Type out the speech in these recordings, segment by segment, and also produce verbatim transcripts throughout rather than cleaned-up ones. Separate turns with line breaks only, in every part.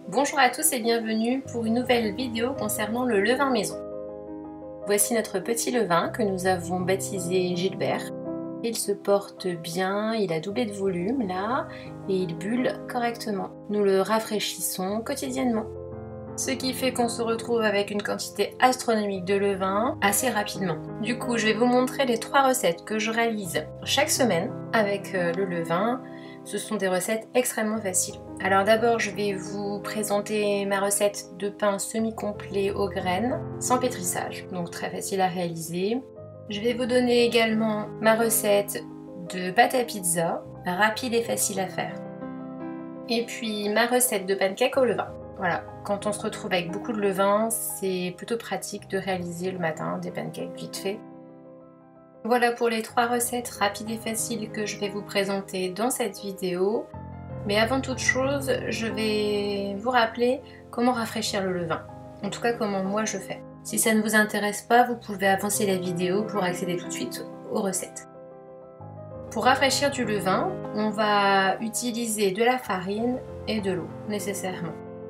Bonjour à tous et bienvenue pour une nouvelle vidéo concernant le levain maison. Voici notre petit levain que nous avons baptisé Gilbert. Il se porte bien, il a doublé de volume là et il bulle correctement. Nous le rafraîchissons quotidiennement. Ce qui fait qu'on se retrouve avec une quantité astronomique de levain assez rapidement. Du coup, je vais vous montrer les trois recettes que je réalise chaque semaine avec le levain. Ce sont des recettes extrêmement faciles. Alors d'abord, je vais vous présenter ma recette de pain semi-complet aux graines, sans pétrissage, donc très facile à réaliser. Je vais vous donner également ma recette de pâte à pizza, rapide et facile à faire. Et puis ma recette de pancakes au levain. Voilà, quand on se retrouve avec beaucoup de levain, c'est plutôt pratique de réaliser le matin des pancakes vite fait. Voilà pour les trois recettes rapides et faciles que je vais vous présenter dans cette vidéo. Mais avant toute chose, je vais vous rappeler comment rafraîchir le levain. En tout cas, comment moi je fais. Si ça ne vous intéresse pas, vous pouvez avancer la vidéo pour accéder tout de suite aux recettes. Pour rafraîchir du levain, on va utiliser de la farine et de l'eau, nécessairement.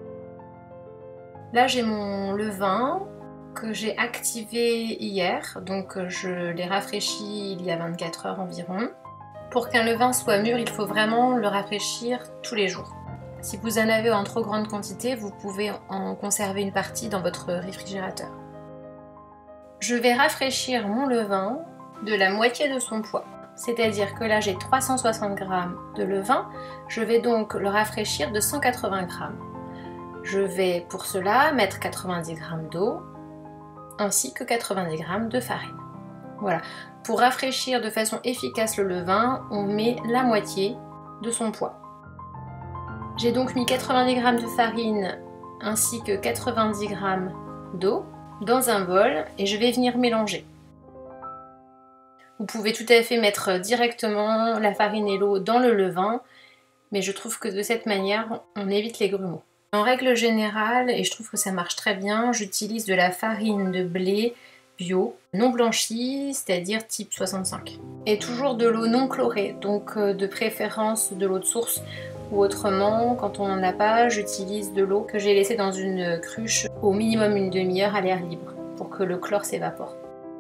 Là, j'ai mon levain que j'ai activé hier, donc je l'ai rafraîchi il y a vingt-quatre heures environ. Pour qu'un levain soit mûr, il faut vraiment le rafraîchir tous les jours. Si vous en avez en trop grande quantité, vous pouvez en conserver une partie dans votre réfrigérateur. Je vais rafraîchir mon levain de la moitié de son poids. C'est-à-dire que là j'ai trois cent soixante grammes de levain, je vais donc le rafraîchir de cent quatre-vingts grammes. Je vais pour cela mettre quatre-vingt-dix grammes d'eau ainsi que quatre-vingt-dix grammes de farine. Voilà. Pour rafraîchir de façon efficace le levain, on met la moitié de son poids. J'ai donc mis quatre-vingt-dix grammes de farine ainsi que quatre-vingt-dix grammes d'eau dans un bol et je vais venir mélanger. Vous pouvez tout à fait mettre directement la farine et l'eau dans le levain, mais je trouve que de cette manière, on évite les grumeaux. En règle générale, et je trouve que ça marche très bien, j'utilise de la farine de blé bio, non blanchie, c'est-à-dire type soixante-cinq. Et toujours de l'eau non chlorée, donc de préférence de l'eau de source, ou autrement, quand on n'en a pas, j'utilise de l'eau que j'ai laissée dans une cruche au minimum une demi-heure à l'air libre, pour que le chlore s'évapore.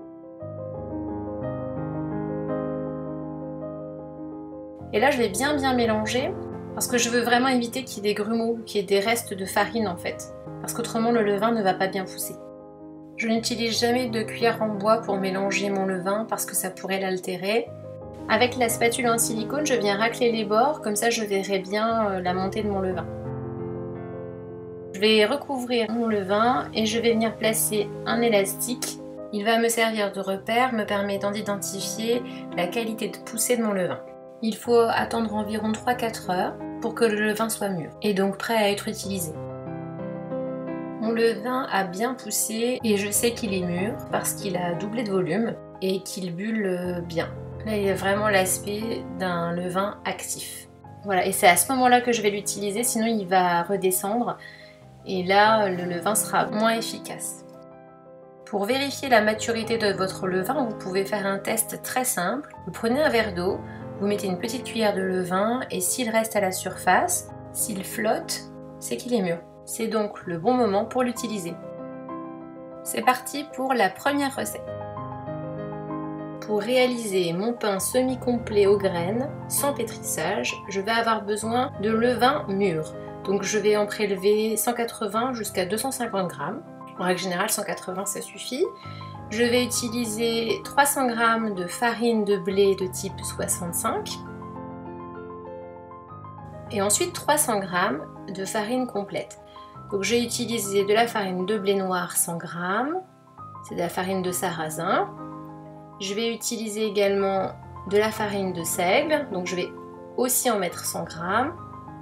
Et là, je vais bien bien mélanger, parce que je veux vraiment éviter qu'il y ait des grumeaux, qu'il y ait des restes de farine en fait, parce qu'autrement le levain ne va pas bien pousser. Je n'utilise jamais de cuillère en bois pour mélanger mon levain parce que ça pourrait l'altérer. Avec la spatule en silicone, je viens racler les bords, comme ça je verrai bien la montée de mon levain. Je vais recouvrir mon levain et je vais venir placer un élastique. Il va me servir de repère, me permettant d'identifier la qualité de poussée de mon levain. Il faut attendre environ trois à quatre heures pour que le levain soit mûr et donc prêt à être utilisé. Mon levain a bien poussé et je sais qu'il est mûr parce qu'il a doublé de volume et qu'il bulle bien. Là, il a vraiment l'aspect d'un levain actif. Voilà, et c'est à ce moment-là que je vais l'utiliser, sinon il va redescendre et là, le levain sera moins efficace. Pour vérifier la maturité de votre levain, vous pouvez faire un test très simple. Vous prenez un verre d'eau, vous mettez une petite cuillère de levain et s'il reste à la surface, s'il flotte, c'est qu'il est mûr. C'est donc le bon moment pour l'utiliser. C'est parti pour la première recette. Pour réaliser mon pain semi-complet aux graines, sans pétrissage, je vais avoir besoin de levain mûr. Donc je vais en prélever cent quatre-vingts jusqu'à deux cent cinquante grammes. En règle générale, cent quatre-vingts ça suffit. Je vais utiliser trois cents grammes de farine de blé de type soixante-cinq et ensuite trois cents grammes de farine complète. Donc j'ai utilisé de la farine de blé noir cent grammes, c'est de la farine de sarrasin. Je vais utiliser également de la farine de seigle, donc je vais aussi en mettre cent grammes.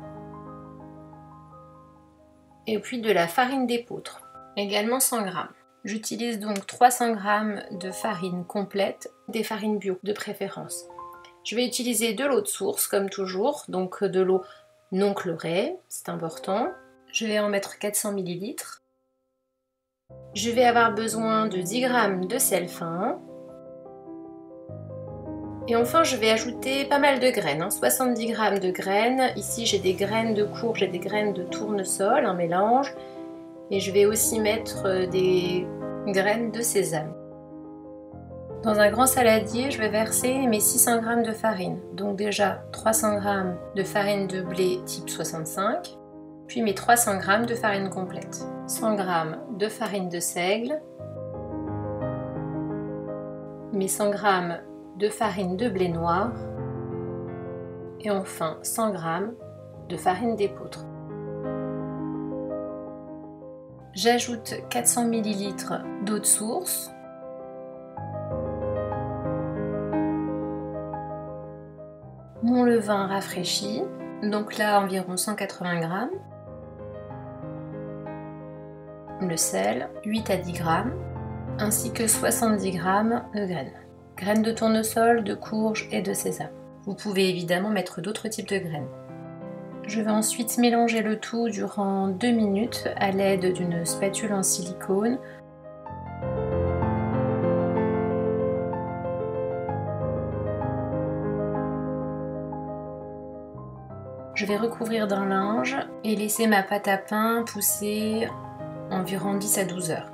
Et puis de la farine d'épeautre, également cent grammes. J'utilise donc trois cents grammes de farine complète, des farines bio de préférence. Je vais utiliser de l'eau de source comme toujours, donc de l'eau non chlorée, c'est important. Je vais en mettre quatre cents millilitres. Je vais avoir besoin de dix grammes de sel fin Et enfin, je vais ajouter pas mal de graines, hein, soixante-dix grammes de graines. Ici, j'ai des graines de courge et des graines de tournesol, un mélange. Et je vais aussi mettre des graines de sésame. Dans un grand saladier, je vais verser mes six cents grammes de farine. Donc déjà trois cents grammes de farine de blé type soixante-cinq, puis mes trois cents grammes de farine complète. cent grammes de farine de seigle, mes cent grammes de farine de blé noir, et enfin cent grammes de farine d'épeautre. J'ajoute quatre cents millilitres d'eau de source, mon levain rafraîchi, donc là environ cent quatre-vingts grammes, le sel, huit à dix grammes, ainsi que soixante-dix grammes de graines. Graines de tournesol, de courge et de sésame. Vous pouvez évidemment mettre d'autres types de graines. Je vais ensuite mélanger le tout durant deux minutes à l'aide d'une spatule en silicone. Je vais recouvrir d'un linge et laisser ma pâte à pain pousser environ dix à douze heures.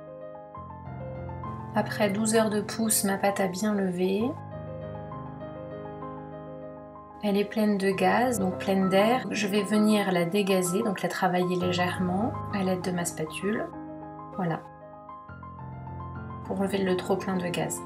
Après douze heures de pousse, ma pâte a bien levé. Elle est pleine de gaz, donc pleine d'air. Je vais venir la dégazer, donc la travailler légèrement à l'aide de ma spatule. Voilà. Pour enlever le trop plein de gaz.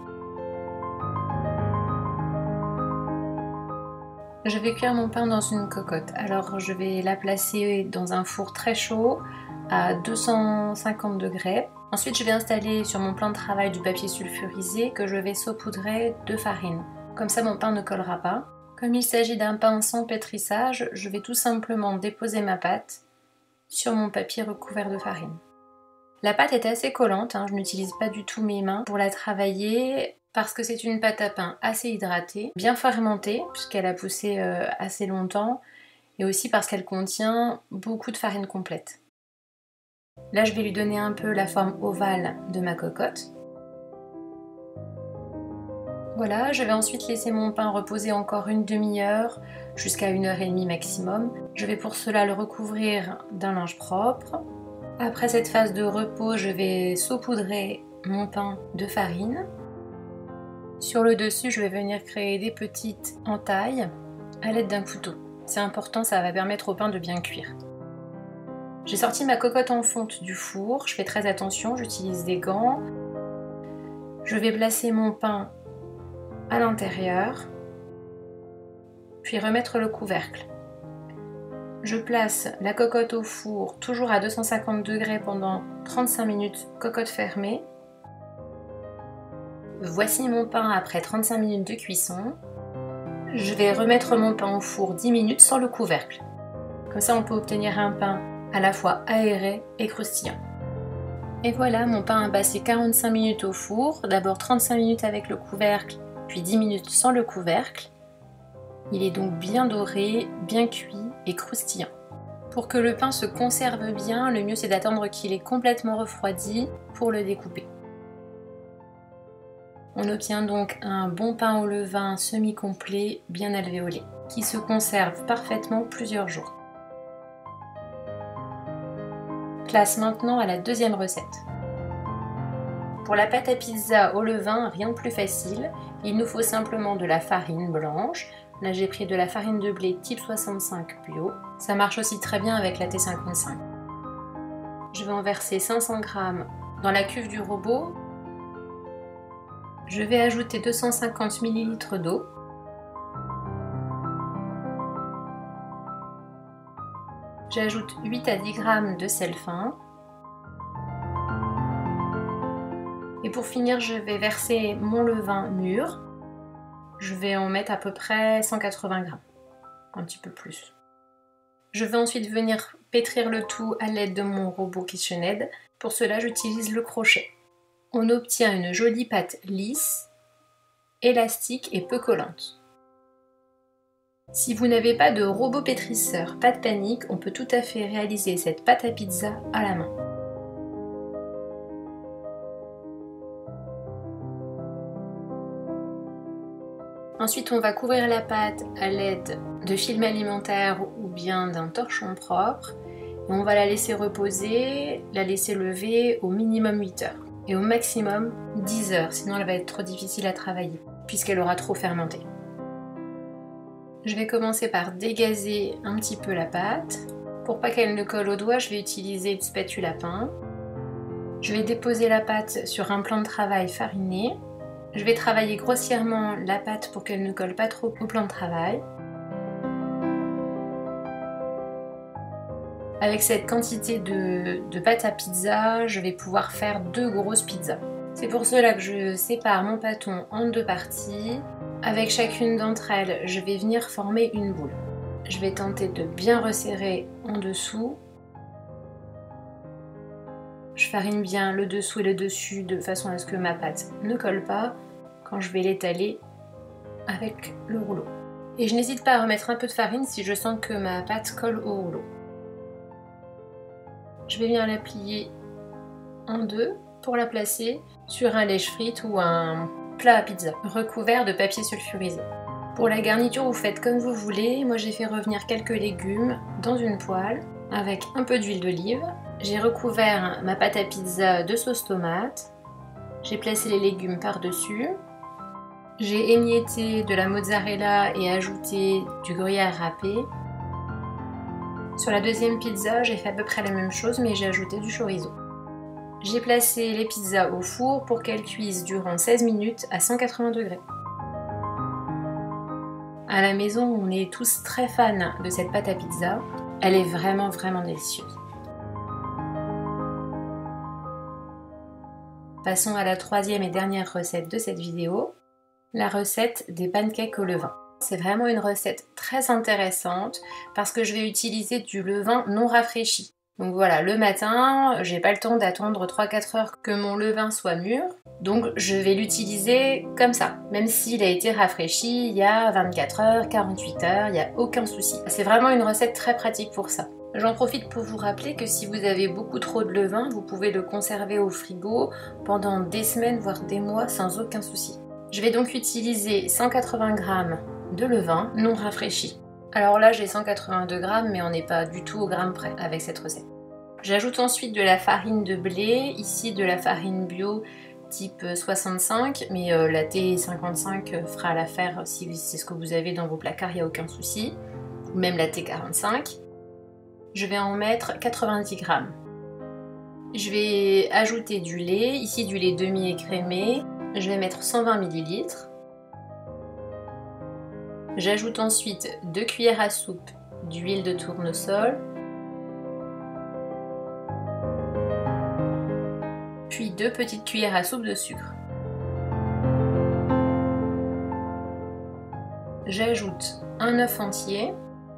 Je vais cuire mon pain dans une cocotte. Alors je vais la placer dans un four très chaud à deux cent cinquante degrés. Ensuite je vais installer sur mon plan de travail du papier sulfurisé que je vais saupoudrer de farine. Comme ça mon pain ne collera pas. Comme il s'agit d'un pain sans pétrissage, je vais tout simplement déposer ma pâte sur mon papier recouvert de farine. La pâte est assez collante, hein, je n'utilise pas du tout mes mains pour la travailler parce que c'est une pâte à pain assez hydratée, bien fermentée puisqu'elle a poussé euh, assez longtemps et aussi parce qu'elle contient beaucoup de farine complète. Là je vais lui donner un peu la forme ovale de ma cocotte. Voilà, je vais ensuite laisser mon pain reposer encore une demi-heure jusqu'à une heure et demie maximum. Je vais pour cela le recouvrir d'un linge propre. Après cette phase de repos, je vais saupoudrer mon pain de farine. Sur le dessus, je vais venir créer des petites entailles à l'aide d'un couteau. C'est important, ça va permettre au pain de bien cuire. J'ai sorti ma cocotte en fonte du four, je fais très attention, j'utilise des gants. Je vais placer mon pain à l'intérieur, puis remettre le couvercle. Je place la cocotte au four, toujours à deux cent cinquante degrés pendant trente-cinq minutes, cocotte fermée. Voici mon pain après trente-cinq minutes de cuisson. Je vais remettre mon pain au four dix minutes sans le couvercle. Comme ça on peut obtenir un pain à la fois aéré et croustillant. Et voilà, mon pain a passé quarante-cinq minutes au four, d'abord trente-cinq minutes avec le couvercle, puis dix minutes sans le couvercle. Il est donc bien doré, bien cuit et croustillant. Pour que le pain se conserve bien, le mieux c'est d'attendre qu'il est complètement refroidi pour le découper. On obtient donc un bon pain au levain semi-complet, bien alvéolé, qui se conserve parfaitement plusieurs jours. Place maintenant à la deuxième recette. Pour la pâte à pizza au levain, rien de plus facile. Il nous faut simplement de la farine blanche. Là j'ai pris de la farine de blé type soixante-cinq bio. Ça marche aussi très bien avec la T cinquante-cinq. Je vais en verser cinq cents grammes dans la cuve du robot. Je vais ajouter deux cent cinquante millilitres d'eau. J'ajoute huit à dix grammes de sel fin. Et pour finir, je vais verser mon levain mûr. Je vais en mettre à peu près cent quatre-vingts grammes, un petit peu plus. Je vais ensuite venir pétrir le tout à l'aide de mon robot KitchenAid. Pour cela, j'utilise le crochet. On obtient une jolie pâte lisse, élastique et peu collante. Si vous n'avez pas de robot pétrisseur, pas de panique, on peut tout à fait réaliser cette pâte à pizza à la main. Ensuite, on va couvrir la pâte à l'aide de film alimentaire ou bien d'un torchon propre. Et on va la laisser reposer, la laisser lever au minimum huit heures et au maximum dix heures, sinon elle va être trop difficile à travailler puisqu'elle aura trop fermenté. Je vais commencer par dégazer un petit peu la pâte. Pour pas qu'elle ne colle aux doigts, je vais utiliser une spatule à pain. Je vais déposer la pâte sur un plan de travail fariné. Je vais travailler grossièrement la pâte pour qu'elle ne colle pas trop au plan de travail. Avec cette quantité de, de pâte à pizza, je vais pouvoir faire deux grosses pizzas. C'est pour cela que je sépare mon pâton en deux parties. Avec chacune d'entre elles, je vais venir former une boule. Je vais tenter de bien resserrer en dessous. Je farine bien le dessous et le dessus de façon à ce que ma pâte ne colle pas quand je vais l'étaler avec le rouleau. Et je n'hésite pas à remettre un peu de farine si je sens que ma pâte colle au rouleau. Je vais bien la plier en deux pour la placer sur un lèche-frites ou un plat à pizza recouvert de papier sulfurisé. Pour la garniture, vous faites comme vous voulez. Moi, j'ai fait revenir quelques légumes dans une poêle avec un peu d'huile d'olive. J'ai recouvert ma pâte à pizza de sauce tomate. J'ai placé les légumes par-dessus. J'ai émietté de la mozzarella et ajouté du gruyère râpé. Sur la deuxième pizza, j'ai fait à peu près la même chose, mais j'ai ajouté du chorizo. J'ai placé les pizzas au four pour qu'elles cuisent durant seize minutes à cent quatre-vingts degrés. À la maison, on est tous très fans de cette pâte à pizza. Elle est vraiment, vraiment délicieuse. Passons à la troisième et dernière recette de cette vidéo, la recette des pancakes au levain. C'est vraiment une recette très intéressante parce que je vais utiliser du levain non rafraîchi. Donc voilà, le matin, j'ai pas le temps d'attendre trois à quatre heures que mon levain soit mûr. Donc je vais l'utiliser comme ça, même s'il a été rafraîchi il y a vingt-quatre heures, quarante-huit heures, il n'y a aucun souci. C'est vraiment une recette très pratique pour ça. J'en profite pour vous rappeler que si vous avez beaucoup trop de levain, vous pouvez le conserver au frigo pendant des semaines, voire des mois sans aucun souci. Je vais donc utiliser cent quatre-vingts grammes de levain non rafraîchi. Alors là j'ai cent quatre-vingt-deux grammes, mais on n'est pas du tout au gramme près avec cette recette. J'ajoute ensuite de la farine de blé, ici de la farine bio type soixante-cinq, mais euh, la T cinquante-cinq fera l'affaire si c'est ce que vous avez dans vos placards, il n'y a aucun souci, ou même la T quarante-cinq. Je vais en mettre quatre-vingt-dix grammes. Je vais ajouter du lait, ici du lait demi-écrémé, je vais mettre cent vingt millilitres. J'ajoute ensuite deux cuillères à soupe d'huile de tournesol, puis deux petites cuillères à soupe de sucre. J'ajoute un œuf entier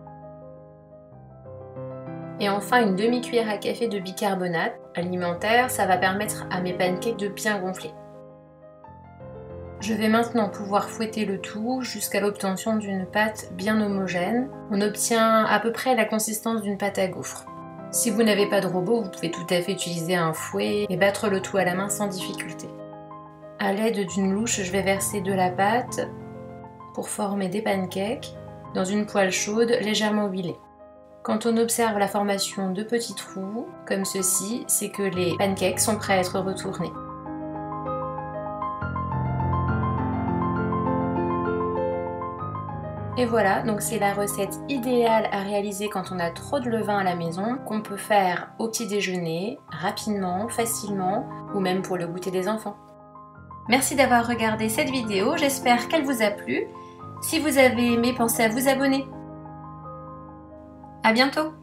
et enfin une demi-cuillère à café de bicarbonate alimentaire, ça va permettre à mes pancakes de bien gonfler. Je vais maintenant pouvoir fouetter le tout jusqu'à l'obtention d'une pâte bien homogène. On obtient à peu près la consistance d'une pâte à gaufres. Si vous n'avez pas de robot, vous pouvez tout à fait utiliser un fouet et battre le tout à la main sans difficulté. À l'aide d'une louche, je vais verser de la pâte pour former des pancakes dans une poêle chaude légèrement huilée. Quand on observe la formation de petits trous, comme ceci, c'est que les pancakes sont prêts à être retournés. Et voilà, donc c'est la recette idéale à réaliser quand on a trop de levain à la maison, qu'on peut faire au petit déjeuner, rapidement, facilement, ou même pour le goûter des enfants. Merci d'avoir regardé cette vidéo, j'espère qu'elle vous a plu. Si vous avez aimé, pensez à vous abonner. À bientôt!